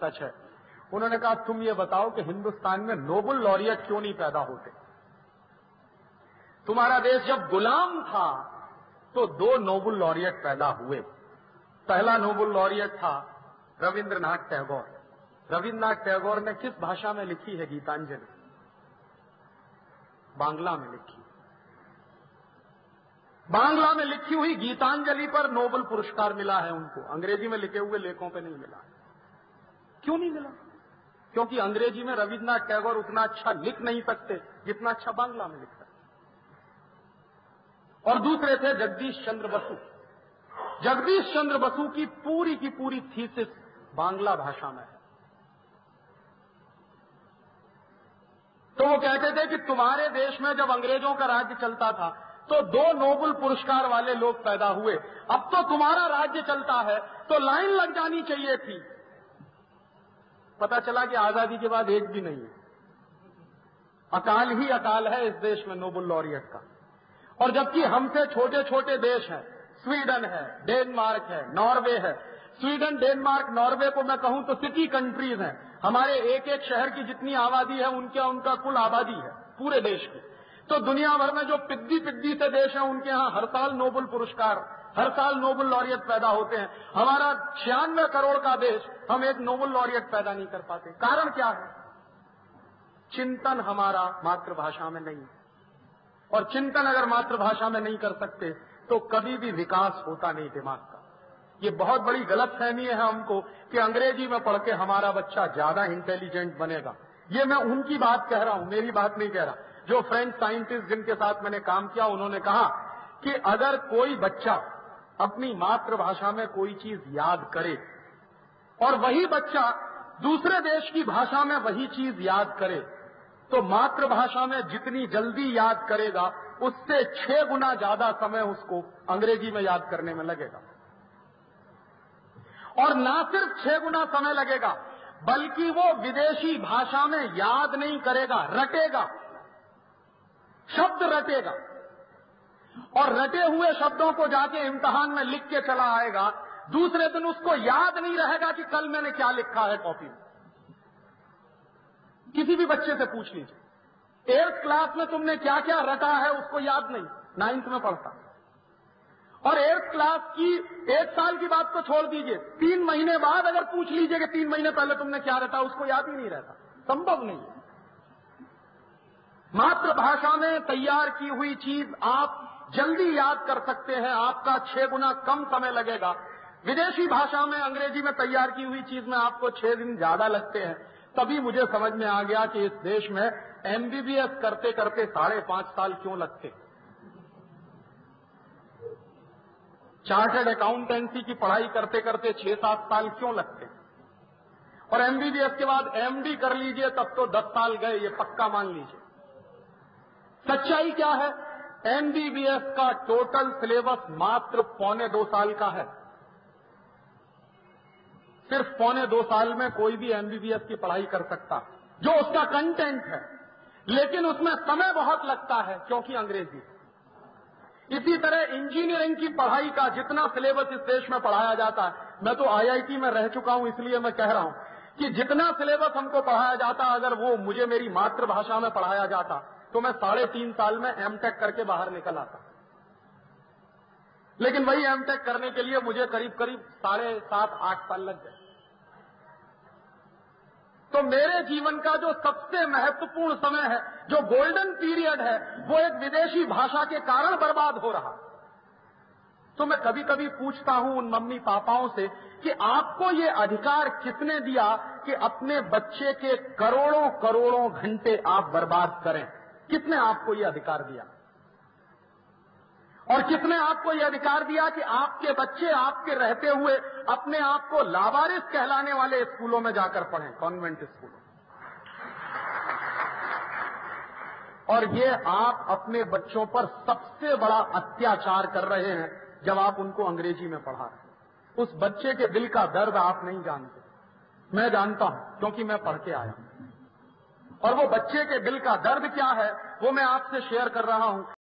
सच है। उन्होंने कहा तुम ये बताओ कि हिंदुस्तान में नोबेल लॉरियट क्यों नहीं पैदा होते? तुम्हारा देश जब गुलाम था तो 2 नोबेल लॉरियट पैदा हुए। पहला नोबेल लॉरियट था रविंद्रनाथ टैगोर। रविंद्रनाथ टैगोर ने किस भाषा में लिखी है गीतांजलि? बांग्ला में लिखी। बांग्ला में लिखी हुई गीतांजलि पर नोबेल पुरस्कार मिला है उनको, अंग्रेजी में लिखे हुए लेखों पे नहीं मिला। क्यों नहीं मिला? क्योंकि अंग्रेजी में रविंद्रनाथ टैगोर उतना अच्छा लिख नहीं सकते जितना अच्छा बांग्ला में लिख सकते। और दूसरे थे जगदीश चंद्र बसु। जगदीश चंद्र बसु की पूरी थीसिस बांग्ला भाषा में है। तो वो कहते थे कि तुम्हारे देश में जब अंग्रेजों का राज्य चलता था तो 2 नोबेल पुरस्कार वाले लोग पैदा हुए, अब तो तुम्हारा राज्य चलता है तो लाइन लग जानी चाहिए थी। पता चला कि आजादी के बाद एक भी नहीं है। अकाल ही अकाल है इस देश में नोबेल लॉरियट का। और जबकि हमसे छोटे छोटे देश हैं, स्वीडन है, डेनमार्क है, नॉर्वे है। स्वीडन, डेनमार्क, नॉर्वे को मैं कहूं तो सिटी कंट्रीज हैं। हमारे एक एक शहर की जितनी आबादी है उनका कुल आबादी है पूरे देश की। तो दुनिया भर में जो पिद्दी से देश हैं उनके यहां हर साल नोबेल पुरस्कार, हर साल नोबेल लॉरियट पैदा होते हैं। हमारा 96 करोड़ का देश, हम एक नोबेल लॉरियट पैदा नहीं कर पाते। कारण क्या है? चिंतन हमारा मातृभाषा में नहीं है। और चिंतन अगर मातृभाषा में नहीं कर सकते तो कभी भी विकास होता नहीं दिमाग का। ये बहुत बड़ी गलतफहमी है हमको कि अंग्रेजी में पढ़ के हमारा बच्चा ज्यादा इंटेलिजेंट बनेगा। ये मैं उनकी बात कह रहा हूं, मेरी बात नहीं कह रहा। जो फ्रेंच साइंटिस्ट जिनके साथ मैंने काम किया उन्होंने कहा कि अगर कोई बच्चा अपनी मातृभाषा में कोई चीज याद करे और वही बच्चा दूसरे देश की भाषा में वही चीज याद करे तो मातृभाषा में जितनी जल्दी याद करेगा उससे 6 गुना ज्यादा समय उसको अंग्रेजी में याद करने में लगेगा। और ना सिर्फ 6 गुना समय लगेगा बल्कि वो विदेशी भाषा में याद नहीं करेगा, रटेगा, शब्द रटेगा। और रटे हुए शब्दों को जाके इम्तिहान में लिख के चला आएगा। दूसरे दिन उसको याद नहीं रहेगा कि कल मैंने क्या लिखा है कॉपी में। किसी भी बच्चे से पूछ लीजिए 8th क्लास में तुमने क्या क्या रटा है उसको याद नहीं, 9th में पढ़ता। और 8th क्लास की 1 साल की बात को छोड़ दीजिए, 3 महीने बाद अगर पूछ लीजिए कि 3 महीने पहले तुमने क्या रटा, उसको याद ही नहीं रहता। संभव नहीं है। मातृभाषा में तैयार की हुई चीज आप जल्दी याद कर सकते हैं, आपका 6 गुना कम समय लगेगा। विदेशी भाषा में अंग्रेजी में तैयार की हुई चीज में आपको 6 दिन ज्यादा लगते हैं। तभी मुझे समझ में आ गया कि इस देश में MBBS करते करते 5.5 साल क्यों लगते, चार्टर्ड अकाउंटेंसी की पढ़ाई करते करते 6-7 साल क्यों लगते, और MBBS के बाद MD कर लीजिए तब तो 10 साल गए, ये पक्का मान लीजिए। सच्चाई क्या है? MBBS का टोटल सिलेबस मात्र 2.25 साल का है। सिर्फ 2.25 साल में कोई भी MBBS की पढ़ाई कर सकता जो उसका कंटेंट है, लेकिन उसमें समय बहुत लगता है क्योंकि अंग्रेजी। इसी तरह इंजीनियरिंग की पढ़ाई का जितना सिलेबस इस देश में पढ़ाया जाता है, मैं तो IIT में रह चुका हूं इसलिए मैं कह रहा हूं कि जितना सिलेबस हमको पढ़ाया जाता अगर वो मुझे मेरी मातृभाषा में पढ़ाया जाता तो मैं 3.5 साल में MTech करके बाहर निकल आता। लेकिन वही MTech करने के लिए मुझे करीब 7-8 साल लग गए। तो मेरे जीवन का जो सबसे महत्वपूर्ण समय है, जो गोल्डन पीरियड है, वो एक विदेशी भाषा के कारण बर्बाद हो रहा। तो मैं कभी कभी पूछता हूं उन मम्मी पापाओं से कि आपको ये अधिकार किसने दिया कि अपने बच्चे के करोड़ों करोड़ों घंटे आप बर्बाद करें? किसने आपको ये अधिकार दिया? और किसने आपको ये अधिकार दिया कि आपके बच्चे आपके रहते हुए अपने आप को लावारिस कहलाने वाले स्कूलों में जाकर पढ़ें, कॉन्वेंट स्कूलों? और ये आप अपने बच्चों पर सबसे बड़ा अत्याचार कर रहे हैं जब आप उनको अंग्रेजी में पढ़ा रहे हैं। उस बच्चे के दिल का दर्द आप नहीं जानते, मैं जानता हूं क्योंकि मैं पढ़ के आया हूं। और वो बच्चे के दिल का दर्द क्या है वो मैं आपसे शेयर कर रहा हूं।